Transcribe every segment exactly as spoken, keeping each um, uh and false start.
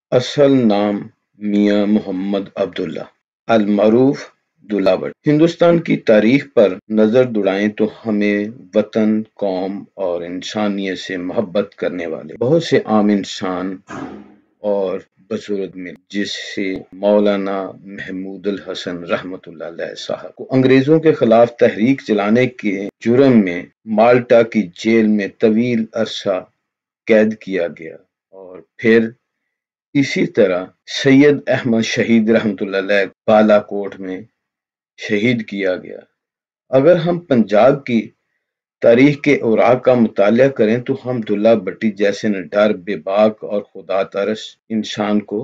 اصل نام میاں محمد عبداللہ المعروف دلہ بھٹی۔ ہندوستان کی تاریخ پر نظر دوڑائیں تو ہمیں وطن، قوم اور انسانیت سے محبت کرنے والے بہت سے عام انسان اور بزرگ مل، جس سے مولانا محمود الحسن رحمۃ اللہ علیہ صاحب کو انگریزوں کے خلاف تحریک چلانے کے جرم میں مالٹا کی جیل میں طویل عرصہ قید کیا گیا، اور پھر اسی طرح سید احمد شہید رحمۃ اللہ علیہ بالا کوٹ میں شہید کیا گیا۔ اگر ہم پنجاب کی تاریخ کے اوراق کا مطالعہ کریں تو ہم دلہ بھٹی جیسے نڈر، بے باک اور خدا ترس انسان کو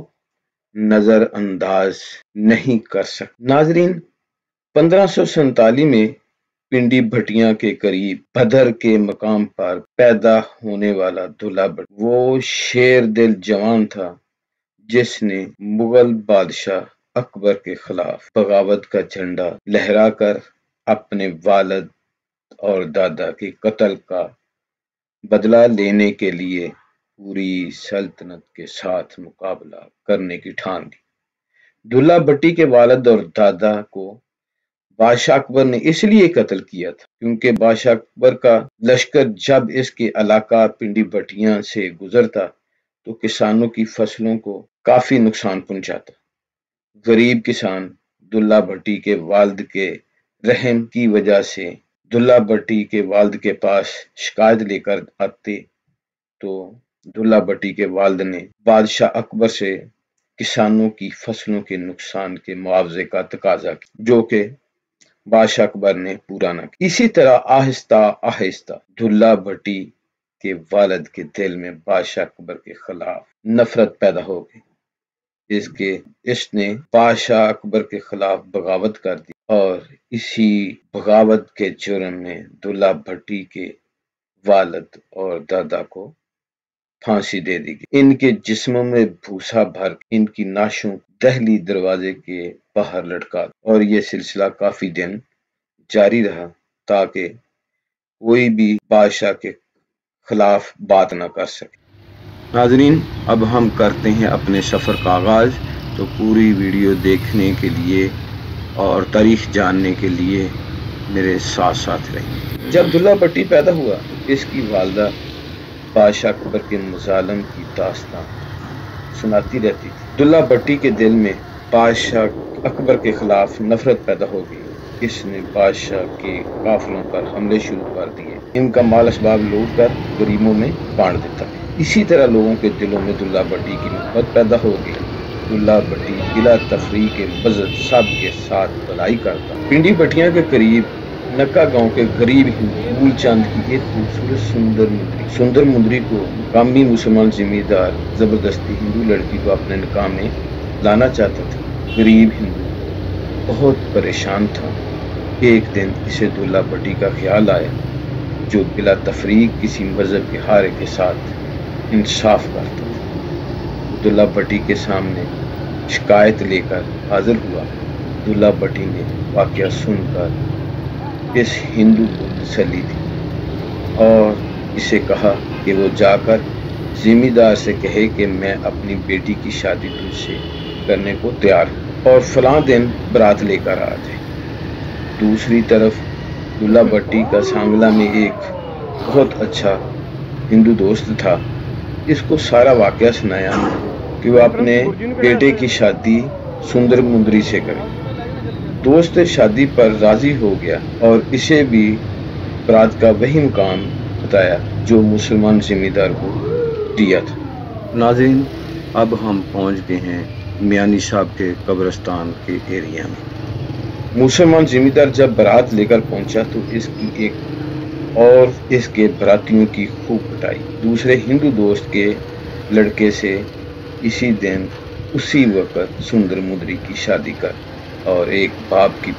نظر انداز نہیں کر سکتے۔ ناظرین، پندرہ سو سینتالیس میں پنڈی بھٹیاں کے قریب بدر کے مقام پر پیدا ہونے والا دلہ بھٹی وہ شیر دل جوان تھا جس نے مغل بادشاہ اکبر کے خلاف بغاوت کا جھنڈا لہرا کر اپنے والد اور دادا کے قتل کا بدلہ لینے کے لیے پوری سلطنت کے ساتھ مقابلہ کرنے کی ٹھان لی۔ دلہ بھٹی کے والد اور دادا کو بادشاہ اکبر نے اس لیے قتل کیا تھا کیونکہ بادشاہ اکبر کا لشکر جب اس کے علاقہ پنڈی بھٹیاں سے گزرتا تو کسانوں کی فصلوں کو کافی نقصان پہنچاتا۔ غریب کسان دلہ بھٹی کے والد کے رحم کی وجہ سے دلہ بھٹی کے والد کے پاس شکایت لے کر آتے تو دلہ بھٹی کے والد نے بادشاہ اکبر سے کسانوں کی فصلوں کے نقصان کے معاوضے کا تقاضا کیا، جو کہ بادشاہ اکبر نے پورا نہ کیا۔ اسی طرح آہستہ آہستہ دلہ بھٹی کے والد کے دل میں بادشاہ اکبر کے خلاف نفرت پیدا ہو گئی۔ اس کے اس نے بادشاہ اکبر کے خلاف بغاوت کر دی اور اسی بغاوت کے جرم میں دلہ بھٹی کے والد اور دادا کو پھانسی دے دی گئی۔ ان کے جسموں میں بھوسا بھر ان کی نعشوں دہلی دروازے کے باہر لٹکا، اور یہ سلسلہ کافی دن جاری رہا تاکہ کوئی بھی بادشاہ کے خلاف بات نہ کر سکے۔ ناظرین، اب ہم کرتے ہیں اپنے سفر کا آغاز، تو پوری ویڈیو دیکھنے کے لیے اور تاریخ جاننے کے لیے میرے ساتھ ساتھ رہیں۔ جب دلہ بھٹی پیدا ہوا، اس کی والدہ بادشاہ اکبر کے مظالم کی داستان سناتی رہتی تھی۔ دلہ بھٹی کے دل میں بادشاہ اکبر کے خلاف نفرت پیدا ہو گئی۔ اس نے بادشاہ کے قافلوں پر حملے شروع کر دیے، ان کا مال اسباب لوٹ کر غریبوں میں بانٹ دیتا۔ اسی طرح لوگوں کے دلوں میں دلہ بھٹی کی محبت پیدا ہو گئی۔ دلہ بھٹی بلا تفریق بزد سب کے ساتھ بھلائی کرتا۔ پنڈی بھٹیاں کے قریب نکا گاؤں کے غریب ہندو پھول چند کی ایک خوبصورت سندر مندری سندر مندری کو مقامی مسلمان ذمہ دار زبردستی ہندو لڑکی کو اپنے نکاح میں لانا چاہتا تھا۔ غریب ہندو بہت پریشان تھا۔ ایک دن اسے دلہ بھٹی کا خیال آیا، جو بلا تفریق کسی مذہب کے ہارے کے ساتھ انصاف کرتا تھا۔ دلہ بھٹی کے سامنے شکایت لے کر حاضر ہوا۔ دلہ بھٹی نے واقعہ سن کر اس ہندو کو تسلی دی اور اسے کہا کہ وہ جا کر ذمہ دار سے کہے کہ میں اپنی بیٹی کی شادی تجھ سے کرنے کو تیار ہوں اور فلاں دن برات لے کر آ جائے۔ دوسری طرف دلہ بھٹی کا سانگلہ میں ایک بہت اچھا ہندو دوست تھا۔ اس کو سارا واقعہ سنایا کہ وہ اپنے بیٹے کی شادی سندر مندری سے کرے۔ دوست شادی پر راضی ہو گیا اور اسے بھی برات کا وہی مقام بتایا جو مسلمان ذمہ دار کو دیا تھا۔ ناظرین، اب ہم پہنچ گئے ہیں میانی صاحب کے قبرستان کے ایریا میں۔ مسلمان ذمہ دار جب برات لے کر پہنچا تو اس کی ایک اور اس کے براتیوں کی خوب پٹائی۔ دوسرے ہندو دوست کے لڑکے سے اسی دن اسی وقت سندر مندری کی شادی کر اور ایک باپ کی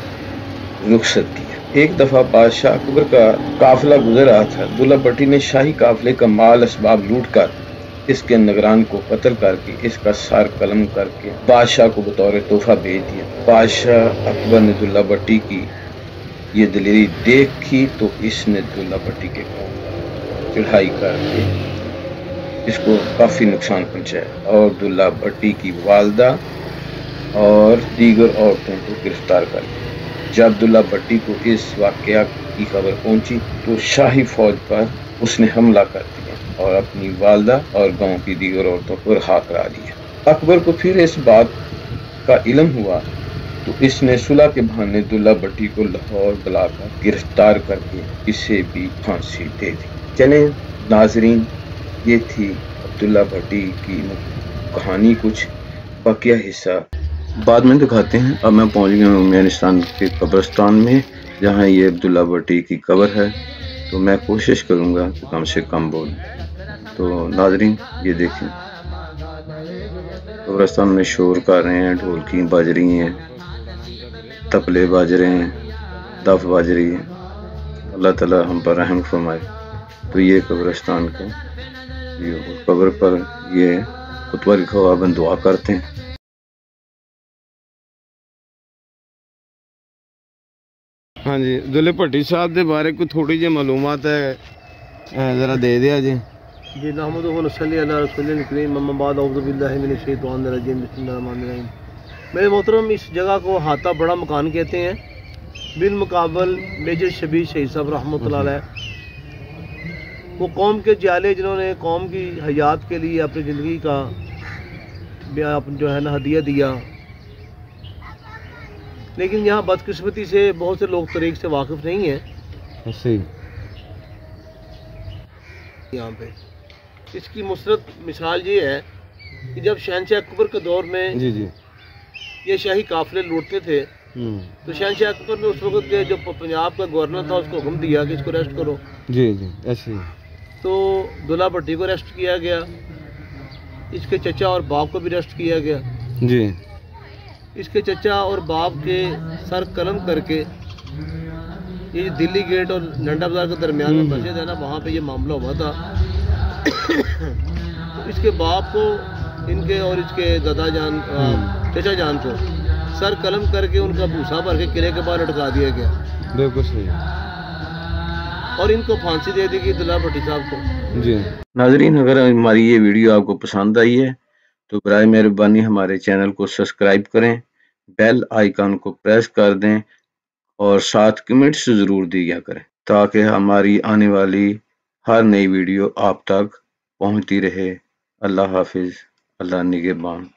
طرح رخصت کیا۔ ایک دفعہ بادشاہ اکبر کا قافلہ گزر رہا تھا۔ دلہ بھٹی نے شاہی قافلے کا مال اسباب لوٹ کر اس کے نگران کو قتل کر کے اس کا سر قلم کر کے بادشاہ کو بطور تحفہ بھیج دیا۔ بادشاہ اکبر نے دلہ بھٹی کی یہ دلیری دیکھی تو اس نے دلہ بھٹی کے قوم پر چڑھائی کر کے اس کو کافی نقصان پہنچایا اور عبداللہ بھٹی کی والدہ اور دیگر عورتوں کو گرفتار کر لیا۔ جب عبداللہ بھٹی کو اس واقعہ کی خبر پہنچی تو شاہی فوج پر اس نے حملہ کر دیا اور اپنی والدہ اور گاؤں کی دیگر عورتوں کو رہا کرا دیا۔ اکبر کو پھر اس بات کا علم ہوا تو اس نے صلح کے بہانے عبداللہ بھٹی کو لاہور بلا کر گرفتار کر کے اسے بھی پھانسی دے دی۔ چلیں ناظرین، یہ تھی عبداللہ بھٹی کی کہانی، کچھ بقیہ حصہ بعد میں دکھاتے ہیں۔ اب میں پہنچ گیا ہوں افغانستان کے قبرستان میں جہاں یہ عبداللہ بھٹی کی قبر ہے، تو میں کوشش کروں گا کہ کم سے کم بولوں۔ تو ناظرین یہ دیکھیں، قبرستان میں شور کر رہے ہیں، ڈھولکی بج رہی ہیں، تبلے بج رہے ہیں، دف بج رہی ہے۔ اللہ تعالی ہم پر رحم فرمائے۔ تو یہ قبرستان کا یہ قبر پر یہ خطبہ لکھا ہوا، بند دعا کرتے ہیں۔ ہاں جی، عبداللہ بھٹی صاحب دے بارے کو تھوڑی جی معلومات ہے، ذرا دے دیا جی۔ جی نحمدہ و نصلی علی رسول الکریم، اما بعد اعوذ باللہ من الشیطان الرجیم، بسم اللہ الرحمن الرحیم۔ میرے محترم، اس جگہ کو ہاتھا بڑا مکان کہتے ہیں، بالمقابل میجر شبیر شہید صاحب رحمۃ اللہ علیہ، وہ قوم کے جالے جنہوں نے قوم کی حیات کے لیے اپنی زندگی کا جو ہے نا ہدیہ دیا، لیکن یہاں بدقسمتی سے بہت سے لوگ طریق سے واقف نہیں ہیں صحیح یہاں پہ۔ اس کی مثبت مثال یہ ہے کہ جب شہنشاہ اکبر کے دور میں جی جی یہ شاہی قافلے لوٹتے تھے تو شہنشاہ اکبر نے اس وقت کے جو پنجاب کا گورنر تھا اس کو حکم دیا کہ اس کو ریسٹ کرو۔ جی جی ایسے تو عبداللہ بھٹی کو ریسٹ کیا گیا، اس کے چچا اور باپ کو بھی ریسٹ کیا گیا۔ جی اس کے چچا اور باپ کے سر قلم کر کے یہ دلی گیٹ اور ڈنڈا بازار کے درمیان میں مسجد ہے نا، وہاں پہ یہ معاملہ ہوا تھا۔ اس کے باپ کو، ان کے اور اس کے دادا جان چچا جان کو سر قلم کر کے ان کا بھوسا بھر کے قلعے کے باہر لٹکا دیا گیا، بالکل صحیح، اور ان کو پھانسی دے دی گئی عبداللہ بھٹی صاحب کو۔ جی ناظرین، اگر ہماری یہ ویڈیو آپ کو پسند آئی ہے تو برائے مہربانی ہمارے چینل کو سبسکرائب کریں، بیل آئیکن کو پریس کر دیں اور ساتھ کمنٹس ضرور دیا کریں تاکہ ہماری آنے والی ہر نئی ویڈیو آپ تک پہنچتی رہے۔ اللہ حافظ، اللہ نگہبان۔